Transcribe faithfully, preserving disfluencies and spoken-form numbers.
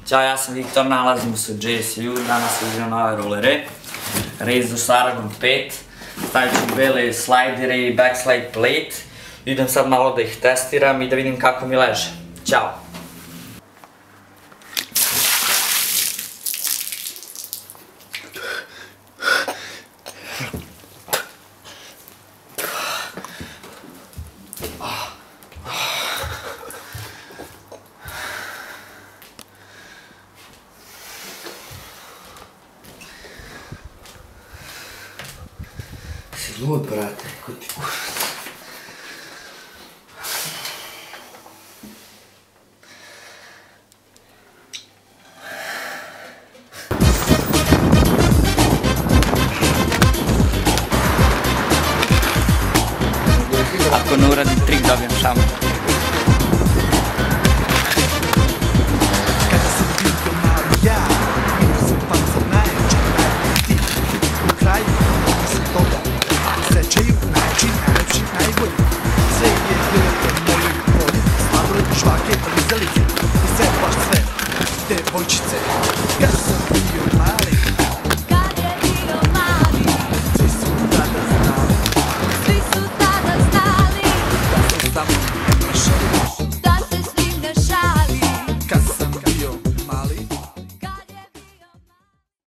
Ćao, ja sam Viktor, nalazimo se u J S U, danas uzimam nove rolere. Razor Saragon pet, stavit ću bele slajdere i backslide plate. Idem sad malo da ih testiram i da vidim kako mi leže. Ćao! Si lud, brate, ko ti kurac. Ako ne uradim trik, dobijem šamu. Kada sam bio mali ja, imao sam pancer najjači, najbolji ti. U kraju, sam toga, srećaju najjači, najlepši, najbolji. Sve je bilo po mojoj volji, sladole, žvake, rizalice i sve baš sve, devojčice. Kada sam bio mali,